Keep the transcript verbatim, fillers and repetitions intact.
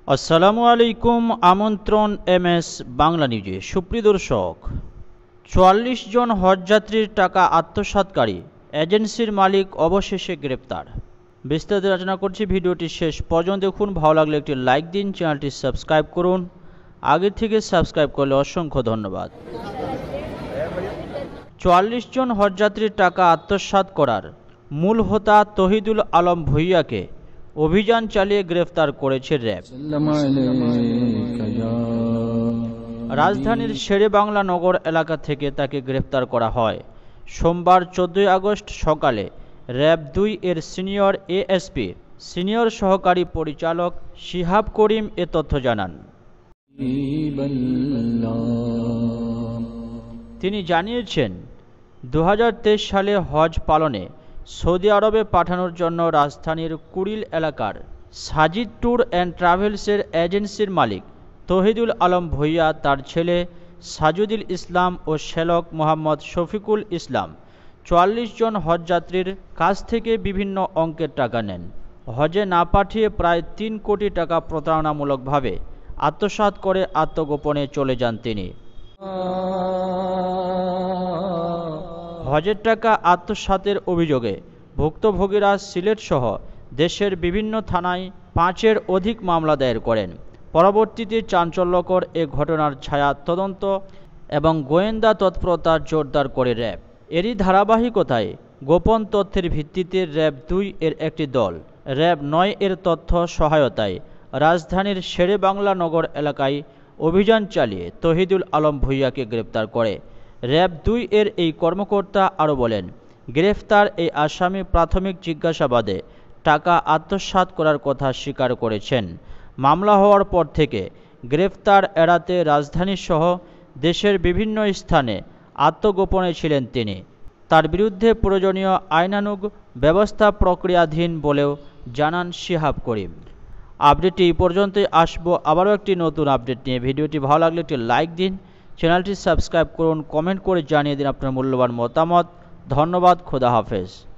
আসসালামু আলাইকুম। আমন্ত্রণ এম এস বাংলা নিউজে। সুপ্রিয় দর্শক, চুয়াল্লিশ জন হজযাত্রীর টাকা আত্মসাৎকারী এজেন্সির মালিক অবশেষে গ্রেপ্তার। বিস্তারিত আলোচনা করছি, ভিডিওটি শেষ পর্যন্ত দেখুন। ভালো লাগলে একটি লাইক দিন, চ্যানেলটি সাবস্ক্রাইব করুন। আগে থেকে সাবস্ক্রাইব করলে অসংখ্য ধন্যবাদ। চুয়াল্লিশ জন হজযাত্রীর টাকা আত্মসাৎ করার মূল হোতা তহিদুল আলম ভূঁইয়াকে অভিযান চালিয়ে গ্রেফতার করেছে র্যাব। রাজধানীর শেরেবাংলা নগর এলাকা থেকে তাকে গ্রেফতার করা হয়। সোমবার চোদ্দই আগস্ট সকালে র্যাব দুই এর সিনিয়র এএসপি সিনিয়র সহকারী পরিচালক শিহাব করিম এ তথ্য জানান। তিনি জানিয়েছেন, দু হাজার তেইশ সালে হজ পালনে সৌদি আরবে পাঠানোর জন্য রাজধানীর কুড়িল এলাকার সাজিদ ট্যুর অ্যান্ড ট্রাভেলসের এজেন্সির মালিক তহিদুল আলম ভূঁইয়া তার ছেলে সাজুদুল ইসলাম ও শ্যালক মোহাম্মদ শফিকুল ইসলাম চুয়াল্লিশ জন হজযাত্রীর কাছ থেকে বিভিন্ন অঙ্কের টাকা নেন। হজে না পাঠিয়ে প্রায় তিন কোটি টাকা প্রতারণামূলকভাবে আত্মসাৎ করে আত্মগোপনে চলে যান তিনি। হজের টাকা আত্মসাতের অভিযোগে ভুক্তভোগীরা সিলেটসহ দেশের বিভিন্ন থানায় পাঁচের অধিক মামলা দায়ের করেন। পরবর্তীতে চাঞ্চল্যকর এ ঘটনার ছায়া তদন্ত এবং গোয়েন্দা তৎপরতা জোরদার করে র্যাব। এরই ধারাবাহিকতায় গোপন তথ্যের ভিত্তিতে র্যাব দুই এর একটি দল র্যাব নয় এর তথ্য সহায়তায় রাজধানীর শেরেবাংলা নগর এলাকায় অভিযান চালিয়ে তহিদুল আলম ভূঁইয়াকে গ্রেপ্তার করে। র্যাব দুই এর এই কর্মকর্তা আরও বলেন, গ্রেফতার এই আসামি প্রাথমিক জিজ্ঞাসাবাদে টাকা আত্মসাৎ করার কথা স্বীকার করেছেন। মামলা হওয়ার পর থেকে গ্রেফতার এড়াতে রাজধানীসহ দেশের বিভিন্ন স্থানে আত্মগোপনে ছিলেন তিনি। তার বিরুদ্ধে প্রয়োজনীয় আইনানুগ ব্যবস্থা প্রক্রিয়াধীন বলেও জানান শিহাব করিম। আপডেটটি এই পর্যন্তই। আসবো আবারও একটি নতুন আপডেট নিয়ে। ভিডিওটি ভালো লাগলে একটি লাইক দিন, চ্যানেলটি সাবস্ক্রাইব করুন, কমেন্ট করে জানিয়ে দিন আপনার মূল্যবান মতামত। ধন্যবাদ। খোদা হাফেজ।